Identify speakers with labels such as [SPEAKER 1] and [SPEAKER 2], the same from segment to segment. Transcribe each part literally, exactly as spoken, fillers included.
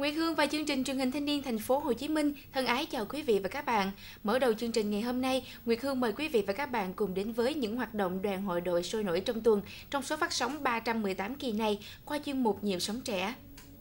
[SPEAKER 1] Nguyệt Hương và chương trình truyền hình Thanh niên Thành phố Hồ Chí Minh thân ái chào quý vị và các bạn. Mở đầu chương trình ngày hôm nay, Nguyệt Hương mời quý vị và các bạn cùng đến với những hoạt động đoàn hội đội sôi nổi trong tuần trong số phát sóng ba trăm mười tám kỳ này qua chuyên mục Nhịp sống trẻ.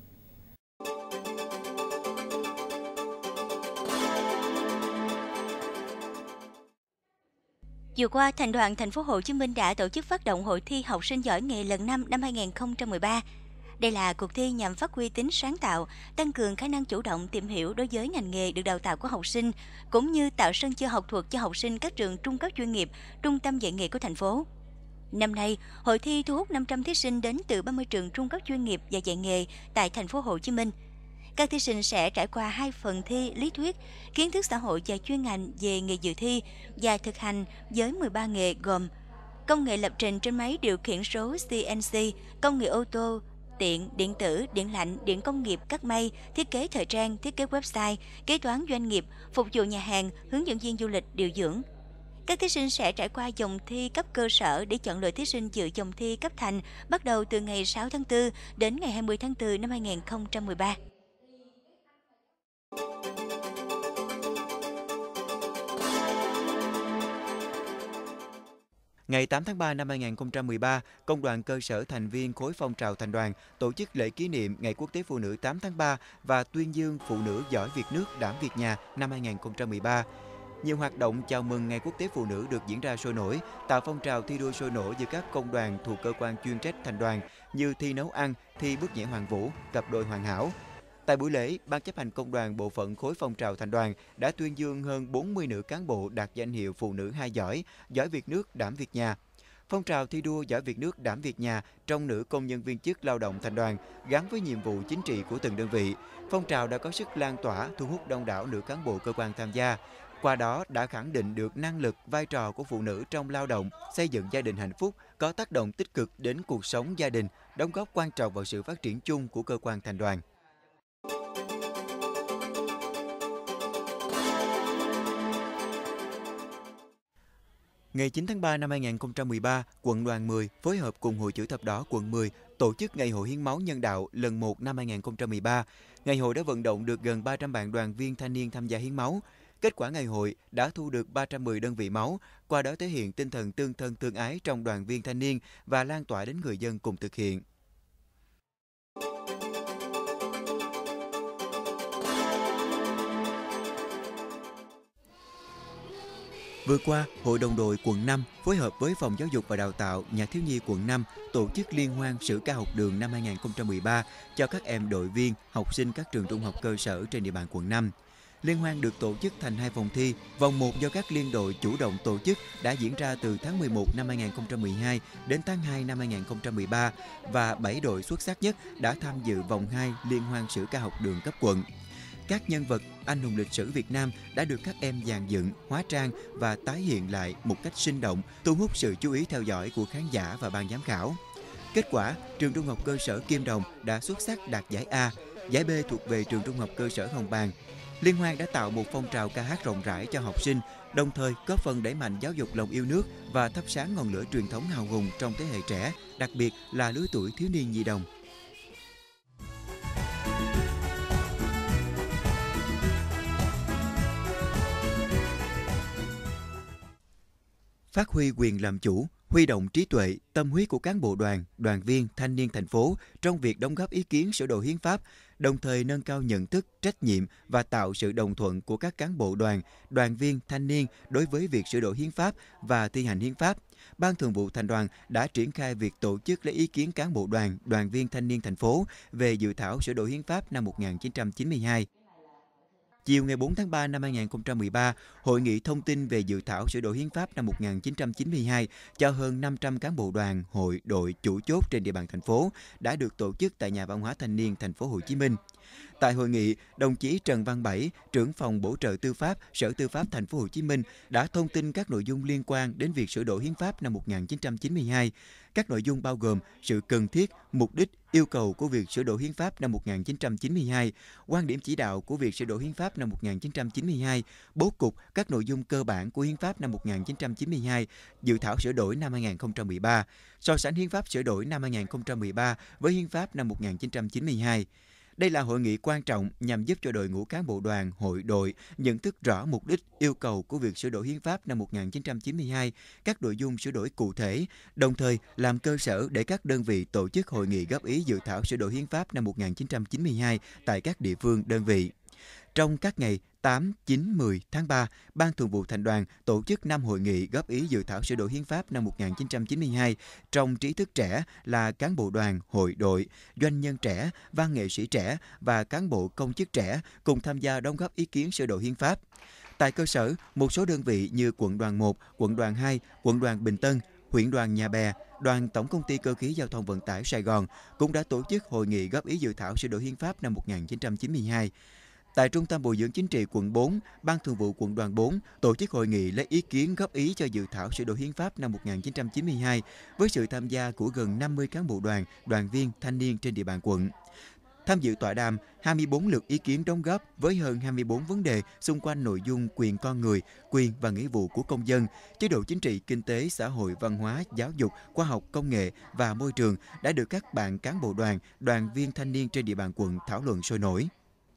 [SPEAKER 2] Vừa qua, Thành đoàn Thành phố Hồ Chí Minh đã tổ chức phát động hội thi học sinh giỏi nghề lần năm năm hai nghìn không trăm mười ba. Đây là cuộc thi nhằm phát huy tính sáng tạo, tăng cường khả năng chủ động tìm hiểu đối với ngành nghề được đào tạo của học sinh, cũng như tạo sân chơi học thuật cho học sinh các trường trung cấp chuyên nghiệp, trung tâm dạy nghề của thành phố. Năm nay, hội thi thu hút năm trăm thí sinh đến từ ba mươi trường trung cấp chuyên nghiệp và dạy nghề tại Thành phố Hồ Chí Minh. Các thí sinh sẽ trải qua hai phần thi lý thuyết, kiến thức xã hội và chuyên ngành về nghề dự thi và thực hành với mười ba nghề gồm công nghệ lập trình trên máy điều khiển số xê en xê, công nghệ ô tô, tiện, điện tử, điện lạnh, điện công nghiệp, cắt may, thiết kế thời trang, thiết kế website, kế toán doanh nghiệp, phục vụ nhà hàng, hướng dẫn viên du lịch, điều dưỡng. Các thí sinh sẽ trải qua vòng thi cấp cơ sở để chọn lựa thí sinh dự vòng thi cấp thành bắt đầu từ ngày sáu tháng tư đến ngày hai mươi tháng tư năm hai nghìn không trăm mười ba.
[SPEAKER 3] Ngày tám tháng ba năm hai nghìn không trăm mười ba, Công đoàn cơ sở thành viên khối phong trào thành đoàn tổ chức lễ kỷ niệm Ngày Quốc tế Phụ nữ tám tháng ba và tuyên dương Phụ nữ giỏi Việt nước đảm Việt nhà năm hai nghìn không trăm mười ba. Nhiều hoạt động chào mừng Ngày Quốc tế Phụ nữ được diễn ra sôi nổi, tạo phong trào thi đua sôi nổi giữa các công đoàn thuộc cơ quan chuyên trách thành đoàn như thi nấu ăn, thi bước nhảy hoàn vũ, cặp đôi hoàn hảo. Tại buổi lễ, Ban chấp hành Công đoàn Bộ phận khối phong trào thành đoàn đã tuyên dương hơn bốn mươi nữ cán bộ đạt danh hiệu Phụ nữ hai giỏi, giỏi Việt nước đảm Việt nhà. Phong trào thi đua giỏi Việt nước đảm Việt nhà trong nữ công nhân viên chức lao động thành đoàn gắn với nhiệm vụ chính trị của từng đơn vị. Phong trào đã có sức lan tỏa, thu hút đông đảo nữ cán bộ cơ quan tham gia. Qua đó đã khẳng định được năng lực, vai trò của phụ nữ trong lao động, xây dựng gia đình hạnh phúc, có tác động tích cực đến cuộc sống gia đình, đóng góp quan trọng vào sự phát triển chung của cơ quan thành đoàn. Ngày chín tháng ba năm hai nghìn không trăm mười ba, quận đoàn mười phối hợp cùng Hội Chữ Thập Đỏ quận mười tổ chức Ngày hội hiến máu nhân đạo lần một năm hai nghìn không trăm mười ba. Ngày hội đã vận động được gần ba trăm bạn đoàn viên thanh niên tham gia hiến máu. Kết quả ngày hội đã thu được ba trăm mười đơn vị máu, qua đó thể hiện tinh thần tương thân tương ái trong đoàn viên thanh niên và lan tỏa đến người dân cùng thực hiện. Vừa qua, Hội đồng đội quận năm phối hợp với Phòng Giáo dục và Đào tạo Nhà thiếu nhi quận năm tổ chức liên hoan sử ca học đường năm hai nghìn không trăm mười ba cho các em đội viên, học sinh các trường trung học cơ sở trên địa bàn quận năm. Liên hoan được tổ chức thành hai vòng thi. Vòng một do các liên đội chủ động tổ chức đã diễn ra từ tháng mười một năm hai nghìn không trăm mười hai đến tháng hai năm hai nghìn không trăm mười ba và bảy đội xuất sắc nhất đã tham dự vòng hai liên hoan sử ca học đường cấp quận. Các nhân vật anh hùng lịch sử Việt Nam đã được các em dàn dựng, hóa trang và tái hiện lại một cách sinh động, thu hút sự chú ý theo dõi của khán giả và ban giám khảo. Kết quả, trường trung học cơ sở Kim Đồng đã xuất sắc đạt giải A, giải B thuộc về trường trung học cơ sở Hồng Bàng. Liên hoan đã tạo một phong trào ca hát rộng rãi cho học sinh, đồng thời góp phần đẩy mạnh giáo dục lòng yêu nước và thắp sáng ngọn lửa truyền thống hào hùng trong thế hệ trẻ, đặc biệt là lứa tuổi thiếu niên nhi đồng. Phát huy quyền làm chủ, huy động trí tuệ, tâm huyết của cán bộ đoàn, đoàn viên, thanh niên thành phố trong việc đóng góp ý kiến sửa đổi hiến pháp, đồng thời nâng cao nhận thức, trách nhiệm và tạo sự đồng thuận của các cán bộ đoàn, đoàn viên, thanh niên đối với việc sửa đổi hiến pháp và thi hành hiến pháp. Ban Thường vụ Thành đoàn đã triển khai việc tổ chức lấy ý kiến cán bộ đoàn, đoàn viên thanh niên thành phố về dự thảo sửa đổi hiến pháp năm một nghìn chín trăm chín mươi hai. Chiều ngày bốn tháng ba năm hai nghìn không trăm mười ba, Hội nghị thông tin về dự thảo sửa đổi hiến pháp năm một nghìn chín trăm chín mươi hai cho hơn năm trăm cán bộ đoàn, hội, đội, chủ chốt trên địa bàn thành phố đã được tổ chức tại Nhà văn hóa Thanh niên Thành phố Hồ Chí Minh. Tại hội nghị, đồng chí Trần Văn Bảy, trưởng phòng bổ trợ tư pháp, Sở Tư pháp Thành phố Hồ Chí Minh đã thông tin các nội dung liên quan đến việc sửa đổi hiến pháp năm một nghìn chín trăm chín mươi hai. Các nội dung bao gồm sự cần thiết, mục đích, yêu cầu của việc sửa đổi hiến pháp năm một nghìn chín trăm chín mươi hai, quan điểm chỉ đạo của việc sửa đổi hiến pháp năm một nghìn chín trăm chín mươi hai, bố cục các nội dung cơ bản của hiến pháp năm một nghìn chín trăm chín mươi hai, dự thảo sửa đổi năm hai nghìn không trăm mười ba, so sánh hiến pháp sửa đổi năm hai nghìn không trăm mười ba với hiến pháp năm một nghìn chín trăm chín mươi hai. Đây là hội nghị quan trọng nhằm giúp cho đội ngũ cán bộ đoàn, hội đội nhận thức rõ mục đích, yêu cầu của việc sửa đổi hiến pháp năm một nghìn chín trăm chín mươi hai, các nội dung sửa đổi cụ thể, đồng thời làm cơ sở để các đơn vị tổ chức hội nghị góp ý dự thảo sửa đổi hiến pháp năm một nghìn chín trăm chín mươi hai tại các địa phương, đơn vị. Trong các ngày tám, chín, mười tháng ba, Ban Thường vụ Thành đoàn tổ chức năm hội nghị góp ý dự thảo sửa đổi hiến pháp năm một nghìn chín trăm chín mươi hai trong trí thức trẻ là cán bộ đoàn, hội đội, doanh nhân trẻ, văn nghệ sĩ trẻ và cán bộ công chức trẻ cùng tham gia đóng góp ý kiến sửa đổi hiến pháp. Tại cơ sở, một số đơn vị như quận đoàn một, quận đoàn hai, quận đoàn Bình Tân, huyện đoàn Nhà Bè, đoàn Tổng công ty Cơ khí Giao thông Vận tải Sài Gòn cũng đã tổ chức hội nghị góp ý dự thảo sửa đổi hiến pháp năm một nghìn chín trăm chín mươi hai. Tại Trung tâm Bồi dưỡng Chính trị quận bốn, Ban Thường vụ quận đoàn bốn tổ chức hội nghị lấy ý kiến góp ý cho dự thảo sửa đổi hiến pháp năm một nghìn chín trăm chín mươi hai với sự tham gia của gần năm mươi cán bộ đoàn, đoàn viên, thanh niên trên địa bàn quận. Tham dự tọa đàm, hai mươi bốn lượt ý kiến đóng góp với hơn hai mươi bốn vấn đề xung quanh nội dung quyền con người, quyền và nghĩa vụ của công dân, chế độ chính trị, kinh tế, xã hội, văn hóa, giáo dục, khoa học, công nghệ và môi trường đã được các bạn cán bộ đoàn, đoàn viên thanh niên trên địa bàn quận thảo luận sôi nổi.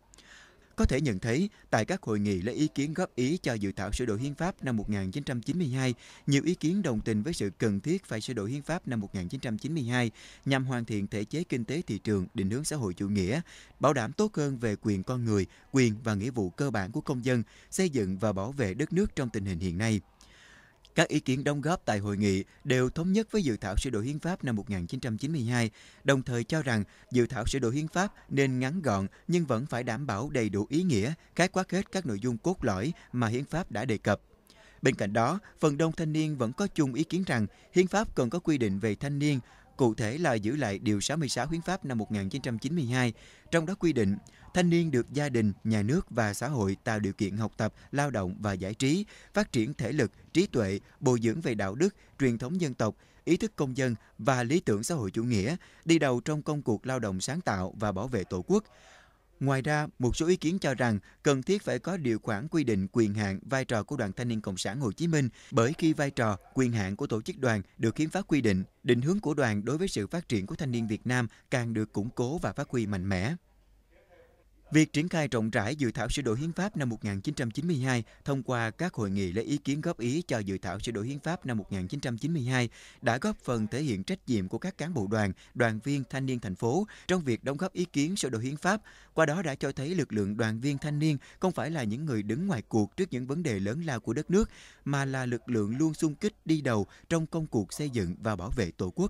[SPEAKER 3] Có thể nhận thấy, tại các hội nghị lấy ý kiến góp ý cho dự thảo sửa đổi hiến pháp năm một nghìn chín trăm chín mươi hai, nhiều ý kiến đồng tình với sự cần thiết phải sửa đổi hiến pháp năm một nghìn chín trăm chín mươi hai nhằm hoàn thiện thể chế kinh tế thị trường, định hướng xã hội chủ nghĩa, bảo đảm tốt hơn về quyền con người, quyền và nghĩa vụ cơ bản của công dân, xây dựng và bảo vệ đất nước trong tình hình hiện nay. Các ý kiến đóng góp tại hội nghị đều thống nhất với dự thảo sửa đổi hiến pháp năm một nghìn chín trăm chín mươi hai, đồng thời cho rằng dự thảo sửa đổi hiến pháp nên ngắn gọn nhưng vẫn phải đảm bảo đầy đủ ý nghĩa, khái quát hết các nội dung cốt lõi mà hiến pháp đã đề cập. Bên cạnh đó, phần đông thanh niên vẫn có chung ý kiến rằng hiến pháp cần có quy định về thanh niên, cụ thể là giữ lại điều sáu mươi sáu hiến pháp năm một nghìn chín trăm chín mươi hai, trong đó quy định thanh niên được gia đình, nhà nước và xã hội tạo điều kiện học tập, lao động và giải trí, phát triển thể lực, trí tuệ, bồi dưỡng về đạo đức, truyền thống dân tộc, ý thức công dân và lý tưởng xã hội chủ nghĩa, đi đầu trong công cuộc lao động sáng tạo và bảo vệ Tổ quốc. Ngoài ra, một số ý kiến cho rằng cần thiết phải có điều khoản quy định quyền hạn, vai trò của Đoàn Thanh niên Cộng sản Hồ Chí Minh, bởi khi vai trò, quyền hạn của tổ chức đoàn được hiến pháp quy định, định hướng của đoàn đối với sự phát triển của thanh niên Việt Nam càng được củng cố và phát huy mạnh mẽ. Việc triển khai rộng rãi dự thảo sửa đổi hiến pháp năm một nghìn chín trăm chín mươi hai thông qua các hội nghị lấy ý kiến góp ý cho dự thảo sửa đổi hiến pháp năm một nghìn chín trăm chín mươi hai đã góp phần thể hiện trách nhiệm của các cán bộ đoàn, đoàn viên thanh niên thành phố trong việc đóng góp ý kiến sửa đổi hiến pháp. Qua đó đã cho thấy lực lượng đoàn viên thanh niên không phải là những người đứng ngoài cuộc trước những vấn đề lớn lao của đất nước, mà là lực lượng luôn xung kích đi đầu trong công cuộc xây dựng và bảo vệ Tổ quốc.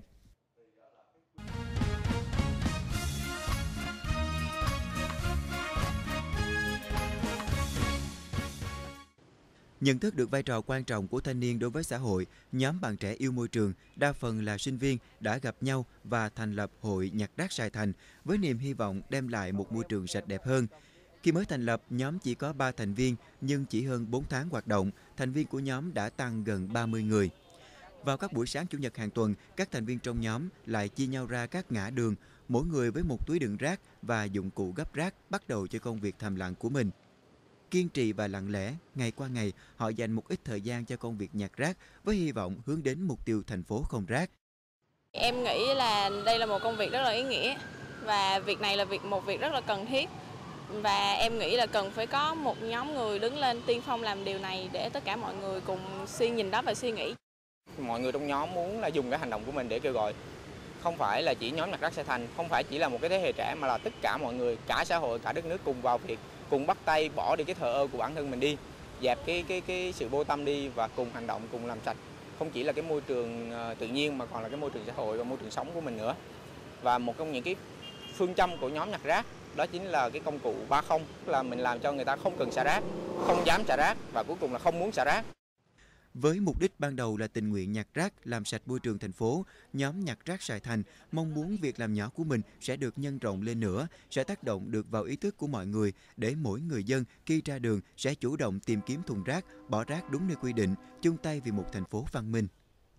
[SPEAKER 3] Nhận thức được vai trò quan trọng của thanh niên đối với xã hội, nhóm bạn trẻ yêu môi trường, đa phần là sinh viên, đã gặp nhau và thành lập Hội Nhặt rác Sài Thành với niềm hy vọng đem lại một môi trường sạch đẹp hơn. Khi mới thành lập, nhóm chỉ có ba thành viên, nhưng chỉ hơn bốn tháng hoạt động, thành viên của nhóm đã tăng gần ba mươi người. Vào các buổi sáng Chủ nhật hàng tuần, các thành viên trong nhóm lại chia nhau ra các ngã đường, mỗi người với một túi đựng rác và dụng cụ gấp rác, bắt đầu cho công việc thầm lặng của mình. Kiên trì và lặng lẽ, ngày qua ngày, họ dành một ít thời gian cho công việc nhặt rác với hy vọng hướng đến mục tiêu thành phố không rác.
[SPEAKER 4] Em nghĩ là đây là một công việc rất là ý nghĩa và việc này là việc một việc rất là cần thiết. Và em nghĩ là cần phải có một nhóm người đứng lên tiên phong làm điều này để tất cả mọi người cùng suy nhìn đó và suy nghĩ.
[SPEAKER 5] Mọi người trong nhóm muốn là dùng cái hành động của mình để kêu gọi. Không phải là chỉ nhóm Nhặt rác Sài Thành, không phải chỉ là một cái thế hệ trẻ mà là tất cả mọi người, cả xã hội, cả đất nước cùng vào việc, cùng bắt tay bỏ đi cái thờ ơ của bản thân mình đi, dẹp cái cái cái sự vô tâm đi và cùng hành động, cùng làm sạch không chỉ là cái môi trường tự nhiên mà còn là cái môi trường xã hội và môi trường sống của mình nữa. Và một trong những cái phương châm của nhóm Nhặt rác đó chính là cái công cụ ba không, là mình làm cho người ta không cần xả rác, không dám xả rác và cuối cùng là không muốn xả rác.
[SPEAKER 3] Với mục đích ban đầu là tình nguyện nhặt rác, làm sạch môi trường thành phố, nhóm Nhặt rác Sài Thành mong muốn việc làm nhỏ của mình sẽ được nhân rộng lên nữa, sẽ tác động được vào ý thức của mọi người để mỗi người dân khi ra đường sẽ chủ động tìm kiếm thùng rác, bỏ rác đúng nơi quy định, chung tay vì một thành phố văn minh.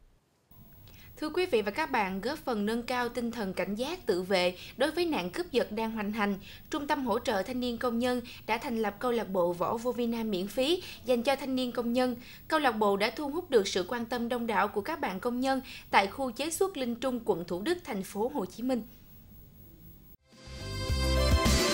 [SPEAKER 1] Thưa quý vị và các bạn, góp phần nâng cao tinh thần cảnh giác tự vệ đối với nạn cướp giật đang hoành hành, Trung tâm hỗ trợ thanh niên công nhân đã thành lập câu lạc bộ võ vô vi nam miễn phí dành cho thanh niên công nhân. Câu lạc bộ đã thu hút được sự quan tâm đông đảo của các bạn công nhân tại khu chế xuất Linh Trung, quận Thủ Đức, thành phố Hồ Chí Minh.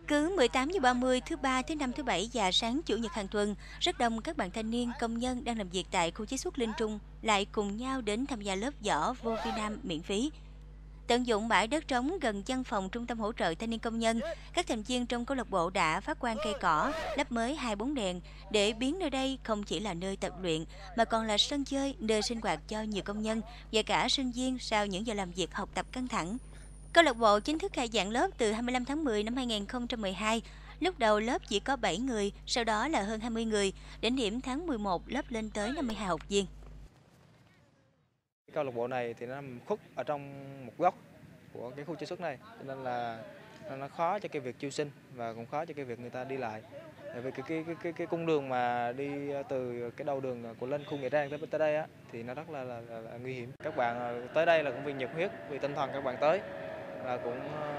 [SPEAKER 2] Cứ mười tám giờ ba mươi thứ ba, thứ năm, thứ bảy và sáng chủ nhật hàng tuần, rất đông các bạn thanh niên, công nhân đang làm việc tại khu chế xuất Linh Trung lại cùng nhau đến tham gia lớp võ vô Việt Nam miễn phí. Tận dụng bãi đất trống gần văn phòng Trung tâm hỗ trợ thanh niên công nhân, các thành viên trong câu lạc bộ đã phát quang cây cỏ, lắp mới hai bóng đèn để biến nơi đây không chỉ là nơi tập luyện mà còn là sân chơi, nơi sinh hoạt cho nhiều công nhân và cả sinh viên sau những giờ làm việc học tập căng thẳng. Câu lạc bộ chính thức khai giảng lớp từ hai mươi lăm tháng mười năm hai nghìn không trăm mười hai. Lúc đầu lớp chỉ có bảy người, sau đó là hơn hai mươi người. Đến điểm tháng mười một, lớp lên tới năm mươi hai học viên.
[SPEAKER 6] Câu lạc bộ này thì nó nằm khuất ở trong một góc của cái khu chế xuất này, cho nên là nó khó cho cái việc chiêu sinh và cũng khó cho cái việc người ta đi lại. Bởi vì cái cái cái cái, cái cung đường mà đi từ cái đầu đường của lên khu Nghĩa Trang tới tới đây á thì nó rất là, là, là, là nguy hiểm. Các bạn tới đây là cũng vì nhiệt huyết, vì tinh thần các bạn tới và cũng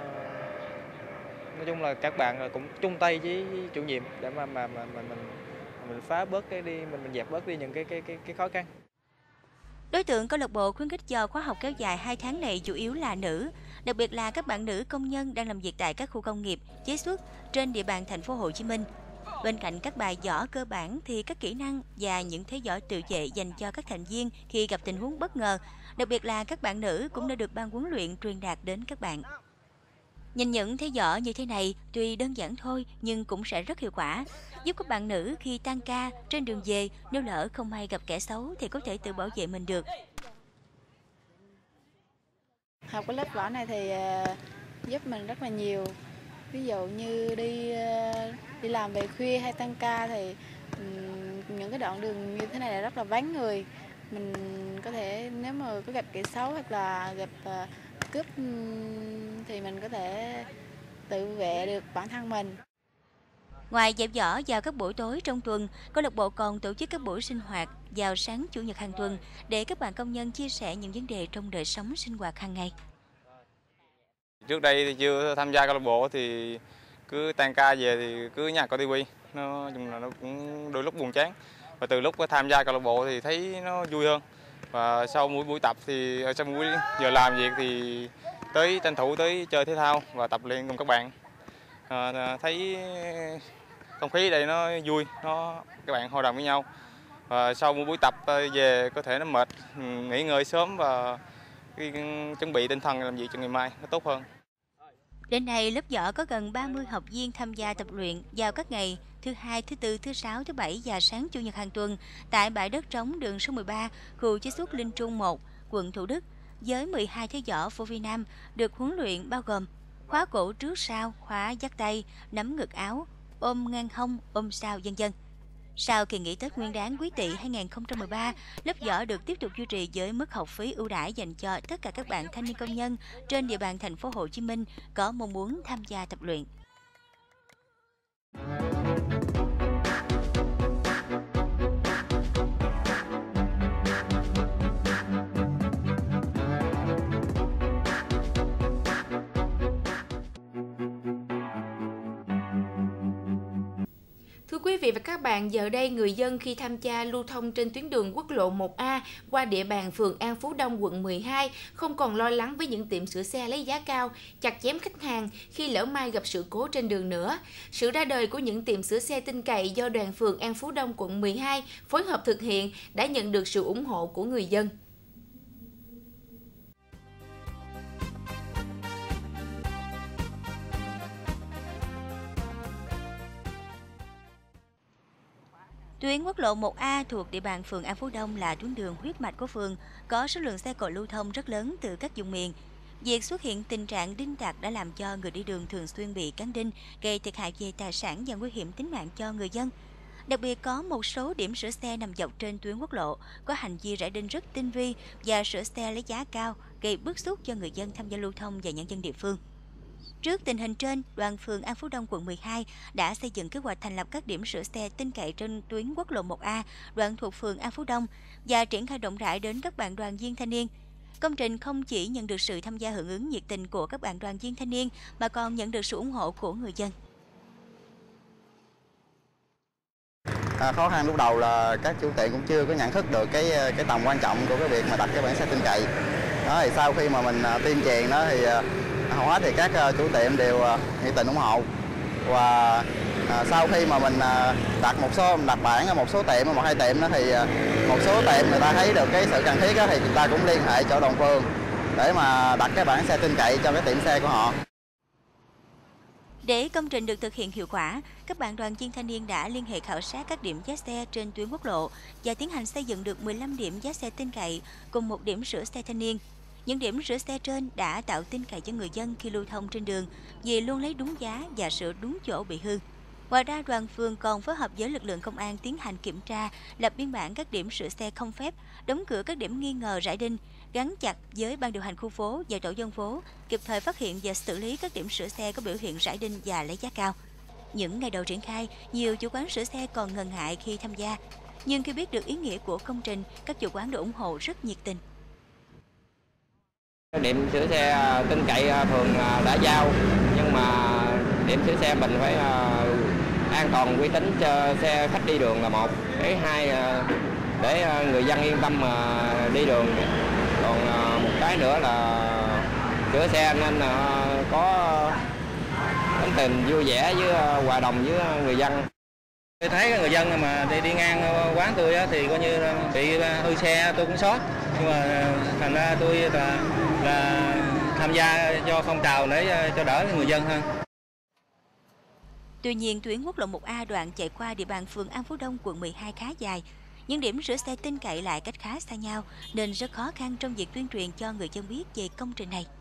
[SPEAKER 6] nói chung là các bạn cũng chung tay với chủ nhiệm để mà mà mà, mà mình mình phá bớt cái đi mình mình dẹp bớt đi những cái cái cái cái khó khăn.
[SPEAKER 2] Đối tượng câu lạc bộ khuyến khích cho khóa học kéo dài hai tháng này chủ yếu là nữ, đặc biệt là các bạn nữ công nhân đang làm việc tại các khu công nghiệp, chế xuất trên địa bàn thành phố Hồ Chí Minh. Bên cạnh các bài võ cơ bản thì các kỹ năng và những thế võ tự vệ dành cho các thành viên khi gặp tình huống bất ngờ, đặc biệt là các bạn nữ cũng đã được ban huấn luyện truyền đạt đến các bạn. Nhìn những thế võ như thế này tuy đơn giản thôi nhưng cũng sẽ rất hiệu quả, giúp các bạn nữ khi tan ca trên đường về nếu lỡ không may gặp kẻ xấu thì có thể tự bảo vệ mình được.
[SPEAKER 7] Học cái lớp võ này thì giúp mình rất là nhiều. Ví dụ như đi đi làm về khuya hay tăng ca thì những cái đoạn đường như thế này là rất là vắng người. Mình có thể nếu mà có gặp kẻ xấu hoặc là gặp cướp thì mình có thể tự vệ được bản thân mình.
[SPEAKER 2] Ngoài dạy võ vào các buổi tối trong tuần, câu lạc bộ còn tổ chức các buổi sinh hoạt vào sáng chủ nhật hàng tuần để các bạn công nhân chia sẻ những vấn đề trong đời sống sinh hoạt hàng ngày.
[SPEAKER 8] Trước đây thì chưa tham gia câu lạc bộ thì cứ tan ca về thì cứ nhà coi tivi, nó chung là nó cũng đôi lúc buồn chán. Và từ lúc tham gia câu lạc bộ thì thấy nó vui hơn. Và sau mỗi buổi tập thì sau mỗi giờ làm việc thì tới tranh thủ tới chơi thể thao và tập luyện cùng các bạn. À, thấy không khí đây nó vui, nó các bạn hòa đồng với nhau. Và sau mỗi buổi tập về có thể nó mệt, nghỉ ngơi sớm và chuẩn bị tinh thần làm việc cho ngày mai nó tốt hơn.
[SPEAKER 2] Đến nay, lớp võ có gần ba mươi học viên tham gia tập luyện vào các ngày thứ hai, thứ tư, thứ sáu, thứ bảy và sáng chủ nhật hàng tuần tại bãi đất trống đường số mười ba, khu chế xuất Linh Trung một, quận Thủ Đức, với mười hai thế võ của Việt Nam được huấn luyện bao gồm khóa cổ trước sau, khóa dắt tay, nắm ngực áo, ôm ngang hông, ôm sau, vân vân. Sau kỳ nghỉ Tết Nguyên đán Quý Tỵ hai nghìn không trăm mười ba, lớp võ được tiếp tục duy trì với mức học phí ưu đãi dành cho tất cả các bạn thanh niên công nhân trên địa bàn thành phố Hồ Chí Minh có mong muốn tham gia tập luyện.
[SPEAKER 1] Thưa quý vị và các bạn, giờ đây người dân khi tham gia lưu thông trên tuyến đường quốc lộ một A qua địa bàn phường An Phú Đông, quận mười hai không còn lo lắng với những tiệm sửa xe lấy giá cao, chặt chém khách hàng khi lỡ may gặp sự cố trên đường nữa. Sự ra đời của những tiệm sửa xe tin cậy do đoàn phường An Phú Đông, quận mười hai phối hợp thực hiện đã nhận được sự ủng hộ của người dân.
[SPEAKER 2] Tuyến quốc lộ một A thuộc địa bàn phường An Phú Đông là tuyến đường huyết mạch của phường, có số lượng xe cộ lưu thông rất lớn từ các vùng miền. Việc xuất hiện tình trạng đinh tặc đã làm cho người đi đường thường xuyên bị cán đinh, gây thiệt hại về tài sản và nguy hiểm tính mạng cho người dân. Đặc biệt có một số điểm sửa xe nằm dọc trên tuyến quốc lộ có hành vi rải đinh rất tinh vi và sửa xe lấy giá cao, gây bức xúc cho người dân tham gia lưu thông và nhân dân địa phương. Trước tình hình trên, đoàn phường An Phú Đông, quận mười hai đã xây dựng kế hoạch thành lập các điểm sửa xe tin cậy trên tuyến quốc lộ một A, đoạn thuộc phường An Phú Đông và triển khai rộng rãi đến các bạn đoàn viên thanh niên. Công trình không chỉ nhận được sự tham gia hưởng ứng nhiệt tình của các bạn đoàn viên thanh niên mà còn nhận được sự ủng hộ của người dân.
[SPEAKER 9] À, khó khăn lúc đầu là các chủ tiệm cũng chưa có nhận thức được cái cái tầm quan trọng của cái việc mà đặt cái bảng xe tin cậy. Đó thì sau khi mà mình tuyên truyền đó thì hầu hết thì các chủ tiệm đều nhiệt tình ủng hộ Và à, sau khi mà mình à, đặt một số đặt bản ở một số tiệm, một hai tiệm đó, thì à, một số tiệm người ta thấy được cái sự cần thiết đó, thì người ta cũng liên hệ chỗ đoàn phường để mà đặt cái bảng xe tin cậy cho cái tiệm xe của họ.
[SPEAKER 2] Để công trình được thực hiện hiệu quả, các bạn đoàn viên thanh niên đã liên hệ khảo sát các điểm giá xe trên tuyến quốc lộ và tiến hành xây dựng được mười lăm điểm giá xe tin cậy cùng một điểm sửa xe thanh niên. Những điểm sửa xe trên đã tạo tin cậy cho người dân khi lưu thông trên đường vì luôn lấy đúng giá và sửa đúng chỗ bị hư. Ngoài ra, đoàn phường còn phối hợp với lực lượng công an tiến hành kiểm tra, lập biên bản các điểm sửa xe không phép, đóng cửa các điểm nghi ngờ rải đinh, gắn chặt với ban điều hành khu phố và tổ dân phố, kịp thời phát hiện và xử lý các điểm sửa xe có biểu hiện rải đinh và lấy giá cao. Những ngày đầu triển khai, nhiều chủ quán sửa xe còn ngần ngại khi tham gia, nhưng khi biết được ý nghĩa của công trình, các chủ quán đã ủng hộ rất nhiệt tình.
[SPEAKER 5] Điểm sửa xe tin cậy phường đã giao, nhưng mà điểm sửa xe mình phải an toàn uy tín cho xe khách đi đường là một, cái hai để người dân yên tâm mà đi đường. Còn một cái nữa là sửa xe nên có tính tình vui vẻ với hòa đồng với người dân.
[SPEAKER 6] Tôi thấy người dân mà đi đi ngang quán tôi thì coi như bị hư xe tôi cũng sót, nhưng mà thành ra tôi là, là tham gia cho phong trào để cho đỡ người dân hơn.
[SPEAKER 2] Tuy nhiên, tuyến quốc lộ một A đoạn chạy qua địa bàn phường An Phú Đông, quận mười hai khá dài. Những điểm sửa xe tin cậy lại cách khá xa nhau nên rất khó khăn trong việc tuyên truyền cho người dân biết về công trình này.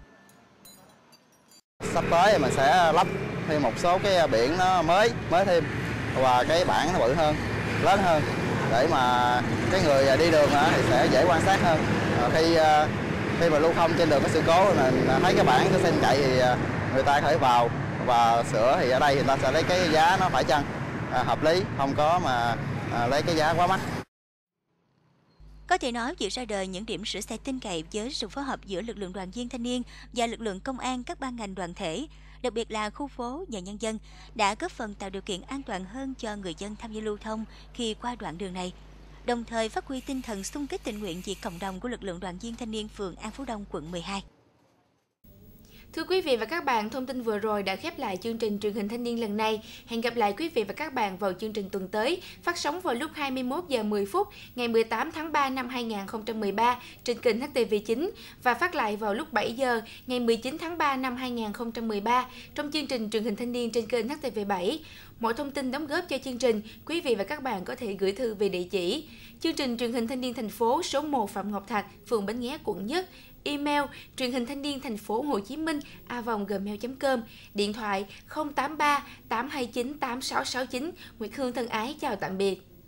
[SPEAKER 9] Sắp tới mình sẽ lắp thêm một số cái biển nó mới mới thêm và cái bảng nó bự hơn, lớn hơn để mà cái người đi đường thì sẽ dễ quan sát hơn. Khi khi mà lưu thông trên đường có sự cố mình thấy cái bảng cái tin cậy thì người ta có thể vào và sửa, thì ở đây thì người ta sẽ lấy cái giá nó phải chăng à, hợp lý, không có mà à, lấy cái giá quá mắc.
[SPEAKER 2] Có thể nói, việc ra đời những điểm sửa xe tin cậy với sự phối hợp giữa lực lượng đoàn viên thanh niên và lực lượng công an, các ban ngành đoàn thể, đặc biệt là khu phố và nhân dân, đã góp phần tạo điều kiện an toàn hơn cho người dân tham gia lưu thông khi qua đoạn đường này, đồng thời phát huy tinh thần xung kích tình nguyện vì cộng đồng của lực lượng đoàn viên thanh niên phường An Phú Đông, quận mười hai.
[SPEAKER 1] Thưa quý vị và các bạn, thông tin vừa rồi đã khép lại chương trình truyền hình thanh niên lần này. Hẹn gặp lại quý vị và các bạn vào chương trình tuần tới, phát sóng vào lúc hai mươi mốt giờ mười phút ngày mười tám tháng ba năm hai nghìn không trăm mười ba trên kênh hát tê vê chín và phát lại vào lúc bảy giờ ngày mười chín tháng ba năm hai nghìn không trăm mười ba trong chương trình truyền hình thanh niên trên kênh hát tê vê bảy. Mọi thông tin đóng góp cho chương trình, quý vị và các bạn có thể gửi thư về địa chỉ chương trình truyền hình thanh niên thành phố, số một Phạm Ngọc Thạch, phường Bến Nghé, quận Nhất. Email truyền hình thanh niên thành phố Hồ Chí Minh a vòng gmail chấm com, điện thoại không tám ba tám hai chín tám sáu sáu chín. Nguyệt Hương thân ái chào tạm biệt.